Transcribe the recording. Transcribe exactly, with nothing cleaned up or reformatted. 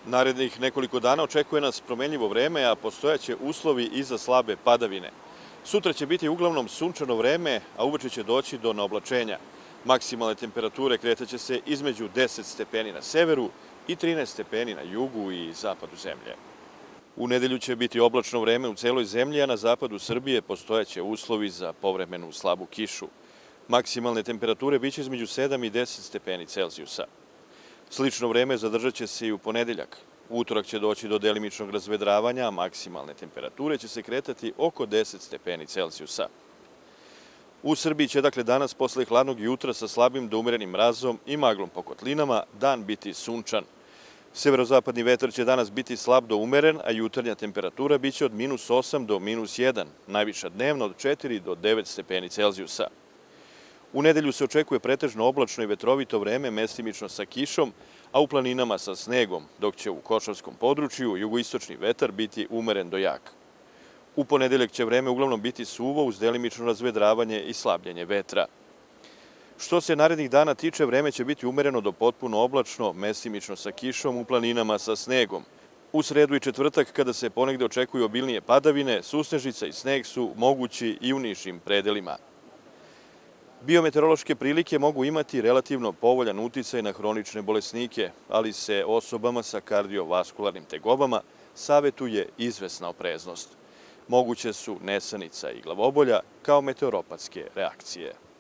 Narednih nekoliko dana očekuje nas promenljivo vreme, a postojaće uslovi i za slabe padavine. Sutra će biti uglavnom sunčano vreme, a uveče će doći do naoblačenja. Maksimalne temperature kretaće se između deset stepeni na severu i trinaest stepeni na jugu i zapadu zemlje. U nedelju će biti oblačno vreme u celoj zemlji, a na zapadu Srbije postojaće uslovi za povremenu slabu kišu. Maksimalne temperature biće između sedam i deset stepeni Celzijusa. Slično vreme zadržat će se i u ponedeljak. U utorak će doći do delimičnog razvedravanja, a maksimalne temperature će se kretati oko deset stepeni Celzijusa. U Srbiji će dakle danas posle hladnog jutra sa slabim do umerenim mrazom i maglom po kotlinama dan biti sunčan. Severozapadni vetar će danas biti slab do umeren, a jutarnja temperatura biće od minus osam do minus jedan, najviša dnevno od četiri do devet stepeni Celzijusa. U nedelju se očekuje pretežno oblačno i vetrovito vreme, mestimično sa kišom, a u planinama sa snegom, dok će u Košavskom području jugoistočni vetar biti umeren do jak. U ponedeljak će vreme uglavnom biti suvo uz delimično razvedravanje i slabljenje vetra. Što se narednih dana tiče, vreme će biti umereno do potpuno oblačno, mestimično sa kišom, u planinama sa snegom. U sredu i četvrtak, kada se ponegde očekuju obilnije padavine, susnežica i sneg su mogući i u nižim predelima. Biometeorološke prilike mogu imati relativno povoljan uticaj na hronične bolesnike, ali se osobama sa kardiovaskularnim tegobama savetuje izvesna opreznost. Moguće su nesanica i glavobolja kao meteoropatske reakcije.